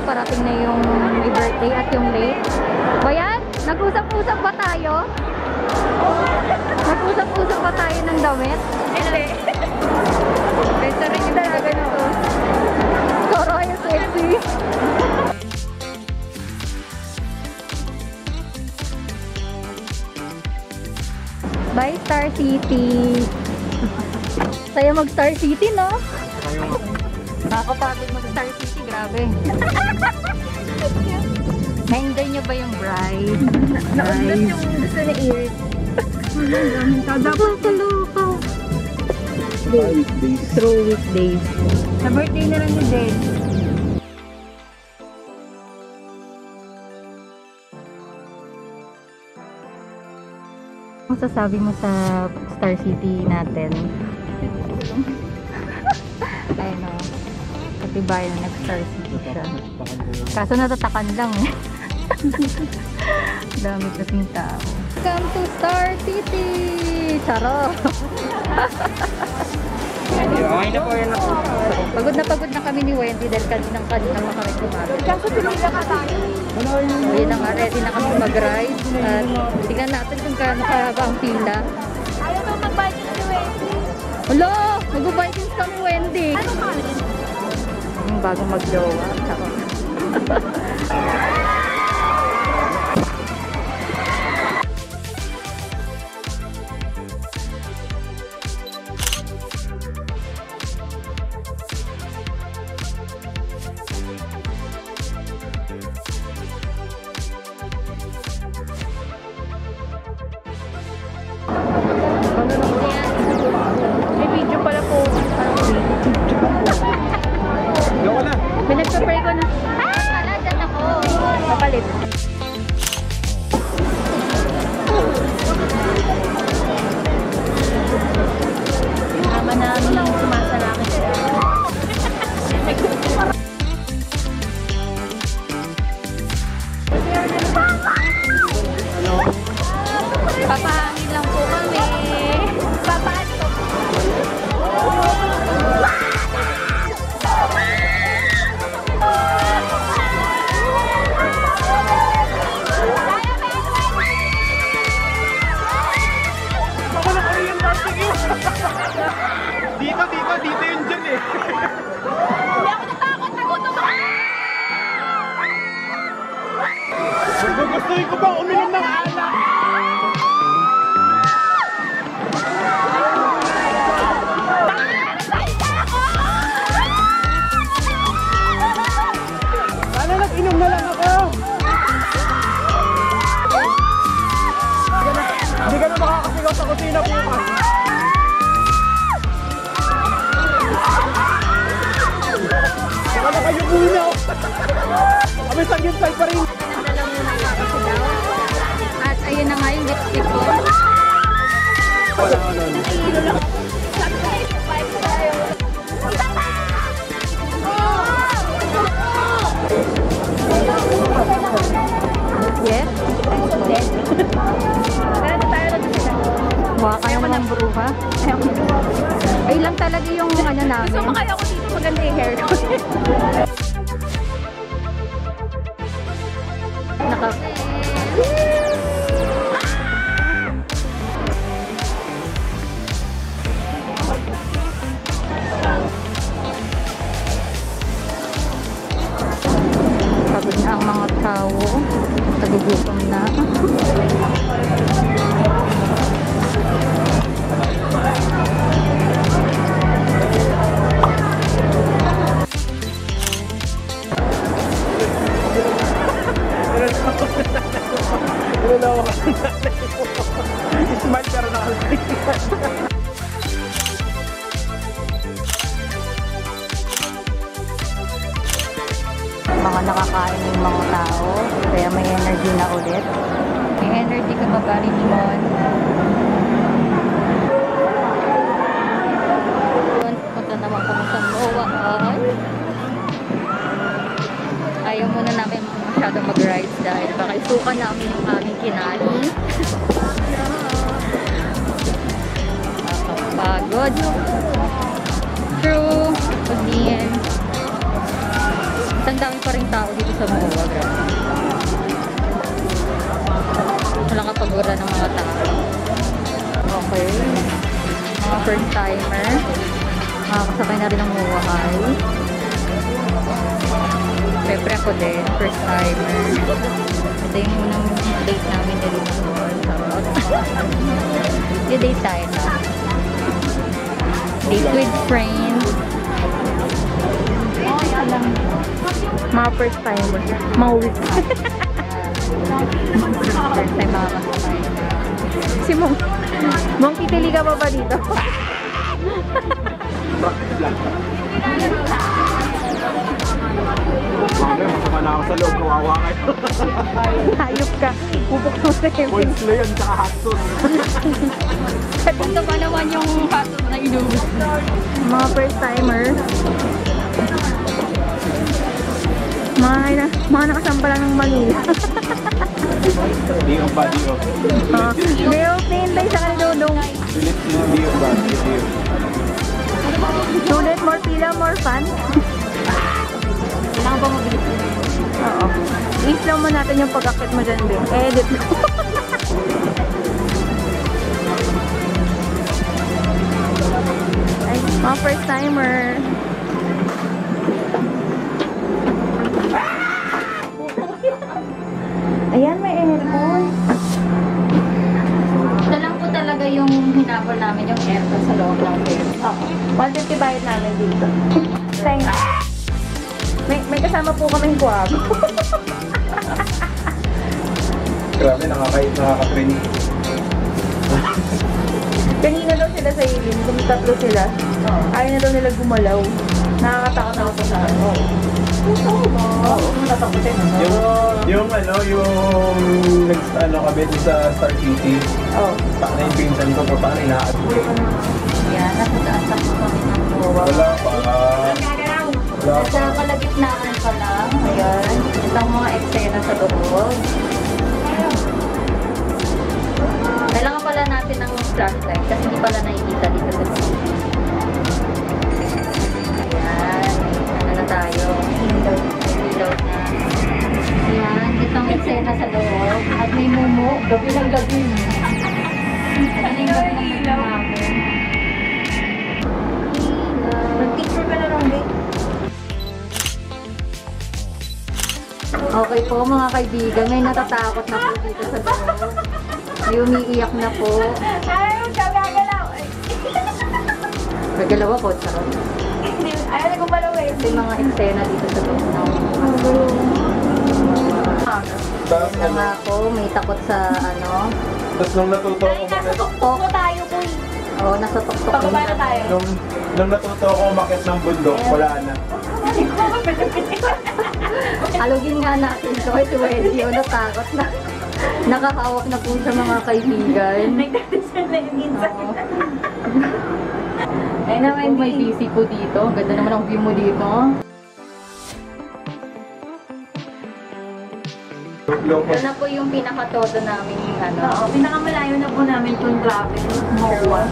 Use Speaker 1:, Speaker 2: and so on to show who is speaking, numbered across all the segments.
Speaker 1: parating na yung may birthday at yung late. Bayan, nag-usap-usap ba tayo? Nag-usap-usap ba tayo ng damit?
Speaker 2: Hindi.
Speaker 1: Besta rin yung talaga nito. Toro yung sexy. Bye, Star City! Saya mag-Star City, no? Nakakapagod mag-Star City, grabe. Na-enjoy nyo ba yung bride?
Speaker 2: Naundas yung gusto ni Iris.
Speaker 1: Kaloka. Through weekdays.
Speaker 2: Sa birthday na lang ni Jade.
Speaker 1: Ano sasabi mo sa Star City natin? Ayun o. Katibayan na nag-Star City siya. Kaso natatakan lang eh. Dami kasing tao. Welcome to Star City! Charo!
Speaker 3: Okay na po yun.
Speaker 1: Pagod na kami ni Wendy dahil kanina pa kami kumagal.
Speaker 2: Kaso pinila ka tayo.
Speaker 1: Ayun na nga, ready na kami mag-ride. At tingnan natin kung gaano kahaba ang pila.
Speaker 2: Ayaw mo mag-bike si Wendy.
Speaker 1: Hello! Mag-bikings kami, Wendy!
Speaker 2: Ano ka rin?
Speaker 1: Yung bagong mag-jowa. Charo.
Speaker 2: May video pala po.
Speaker 3: Go na.
Speaker 1: Pinag-prepare ko na. Wala, dyan ako.
Speaker 2: Kapalit.
Speaker 1: Tama namin sumasalakit siya. Papahangin lang po kami.
Speaker 2: Papato.
Speaker 3: Dito yun dyan eh.
Speaker 2: Hindi ako natakot. Nagutom ako.
Speaker 3: Gustuin ko ba uminom ng alak? Sana nag-inom na lang ako. Hindi ka na makakasigaw sa kusina bukas. Saka na kayo muna. Kami sagyantay pa rin.
Speaker 1: At ayun na nga yung lipstick ko.
Speaker 3: Wala ka nun.
Speaker 1: Yes? Mukha kayo ng bruha. Ay lang talaga yung ano namin.
Speaker 2: Gusto mo kaya ako dito maganda yung hair ko.
Speaker 1: Pagod na ang mga tao. Nagugutom na.
Speaker 3: Smile pero nakalimutan.
Speaker 1: Mga nakakain yung mga tao. Kaya may energy na ulit. May energy ka ba ba, Richmond? Punta naman kami sa MOA. Ayaw muna namin masyadong mag-rides dahil baka isukan namin yung aming kinali. Nakakapagod. True. Pagdiyan. Ang dami pa rin tao dito sa MOA, grabe. Walang kapagura ng mga tao. Okay. Mga first timer. Makakasakay na rin ng MOA High. Siyempre ako din, first timer. Ito yung unang date namin dito. Date tayo na. Date with friends.
Speaker 2: Mga first timer. Mauwi.
Speaker 1: First time makakasakay.
Speaker 2: Si Mong. Mong, titili ka pa ba dito?
Speaker 3: Mami, masama na ako sa loob. Kawawa kayo.
Speaker 2: Hayop ka. Pupok mo sa
Speaker 3: Points na yun, tsaka hot sauce.
Speaker 1: Ito pa naman yung patos na inubos.
Speaker 2: mga first timer. Mga nakasamba lang ng Manila.
Speaker 3: Di yung body of.
Speaker 2: Day of tayo sa kanilunong.
Speaker 3: Di yung body of.
Speaker 2: Sulit, more pila, more fun.
Speaker 1: Kailangan ba mabilis yun?
Speaker 2: Oo. I-slow mo natin yung pag-akit mo dyan, Bing. Edit mo. Ay, mga first timer. Ayan, may aircon.
Speaker 1: Ito lang po talaga yung hinabol namin, yung aircon sa loob ng bed.
Speaker 2: Oo. 150 bayad namin dito. Thanks. May kasama po kaming kuwabo.
Speaker 3: Grabe, nakaka-training.
Speaker 2: Kanina daw sila sa ilim, kumitatlo sila. Ayaw na daw nila gumalaw. Nakakatakot ako sa ano. Oo, natakotin.
Speaker 3: Yung ano kami dun sa Star City.
Speaker 2: Oo.
Speaker 3: Taka na yung pinsan ko po, parang inaaduli.
Speaker 1: Yan, nakataas po kami ng luwa.
Speaker 3: Wala pa. Wala pa.
Speaker 1: Sa kalagitnaan pa lang. Ayan. Itong mga eksena sa loob. Kailangan pala natin ng flashlight kasi hindi pala nakikita dito sa loob. Ayan. Ano na tayo? May ilaw na. Ayan. Itong eksena sa loob. At may mumu. Gabi ng gabi. Gabi ng gabi ng ilaw namin.
Speaker 2: Mag-picture ka na lang, Bing.
Speaker 1: Okay po mga kaibigan, may natatakot na po dito sa loob. May umiiyak na po.
Speaker 2: Ayaw siya gagalaw.
Speaker 1: Nagalaw ako, charot.
Speaker 2: Ayaw na gumalaw eh.
Speaker 1: Ito yung mga eksena dito sa loob.
Speaker 3: Tapos
Speaker 1: Kaya nga po, may takot sa ano.
Speaker 3: Tapos nung natuto ako umakit,
Speaker 2: Tuktok mo tayo po eh.
Speaker 1: Oo, nasa tuktok.
Speaker 2: Pababa na tayo.
Speaker 3: nung natuto ako umakit ng bundok, wala na.
Speaker 1: Halugin nga natin to. Ito, Wendy, natakot na. Nakahawak na po sa mga kaibigan.
Speaker 2: Nagdadasal na yung minsan.
Speaker 1: Oo. Ay naman, may PC po dito. Ang ganda naman ang view mo dito.
Speaker 3: Loko.
Speaker 1: Ito na po yung pinakatodo namin ano.
Speaker 2: Oo, pinakamalayo na po namin itong travel. MOA.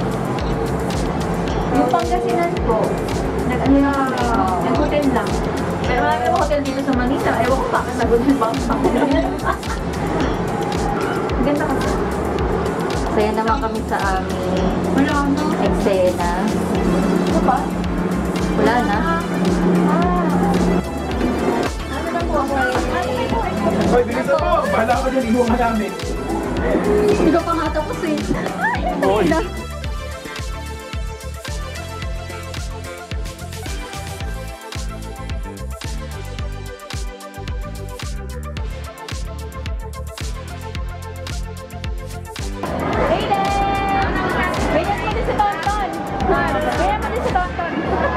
Speaker 2: Yung Pangasinan po, nag-hotel lang. Pero marami ng hotel dito sa Manila. Ewan ko bakit nag-hotel ba ang ganda kasi.
Speaker 1: Saya naman kami sa aming
Speaker 2: Wala na.
Speaker 1: eksena.
Speaker 2: Ano ba?
Speaker 1: Wala na.
Speaker 2: Ano na po ako eh?
Speaker 3: Hoy, bilisan mo! Bahala ka dyan, ihuha ka namin.
Speaker 1: Hindi ko pa nga tapos eh.
Speaker 3: Hoy!
Speaker 2: Aiden! Ganyan mo din si Tonton. Ganyan mo din si Tonton.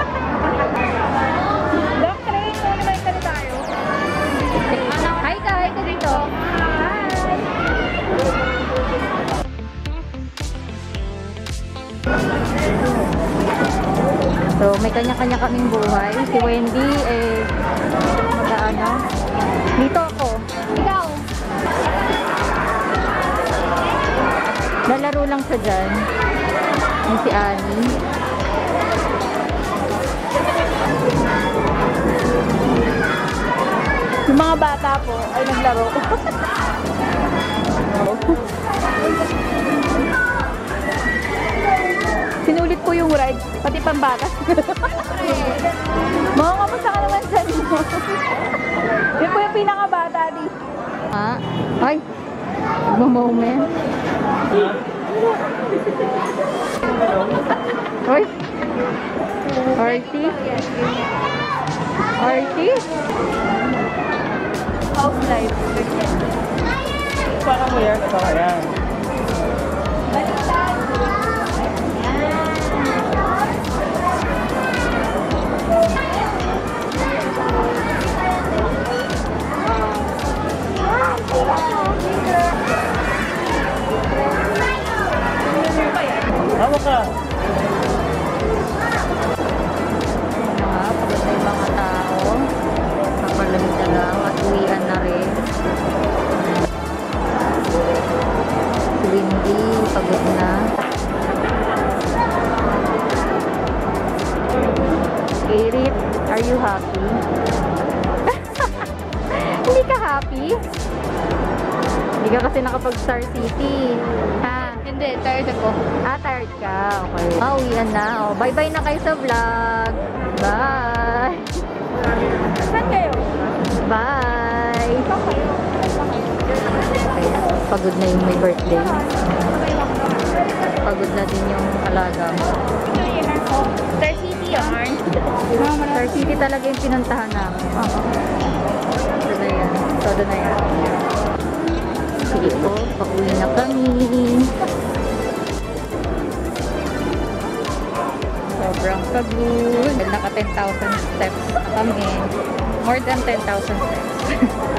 Speaker 2: Doc, train mo naman kami tayo.
Speaker 1: Hi ka, hi ka dito. So, may kanya-kanya kaming buhay. Si Wendy, mag-ano. Dito ako.
Speaker 2: Ikaw.
Speaker 1: Lalaro lang siya dyan. Yung si Annie.
Speaker 2: Yung mga bata po ay naglaro. Sinulit po yung ride, pati pambata. Mga kamusta ka naman dyan mo? Yun po yung pinakabata di.
Speaker 1: Ha? Ay! Moment. Uy! Arty? Arty?
Speaker 2: House life.
Speaker 3: Parang mo yan, ito ka yan. Hawak ka.
Speaker 1: Pagod na yung mga tao. Papalamig na lang at uwian na rin. Si Windy, pagod na. Erit, are you happy? Hindi ka happy? Hindi ka kasi nakapag-Star City. Ha?
Speaker 2: Hindi, tired ako.
Speaker 1: Ah, tired ka. Okay. Uwian na. Oh, bye-bye na kayo sa vlog. Bye!
Speaker 2: Saan kayo?
Speaker 1: Bye! Okay. Pagod na yung may birthday. Pagod na din yung alaga mo.
Speaker 2: Star City yarn.
Speaker 1: Star City talaga yung pinuntahan namin. Ito na yan. Todo na yan. Sige po, pauwi na kami. Sobrang pagod. Naka 10,000 steps na kami. More than 10,000 steps.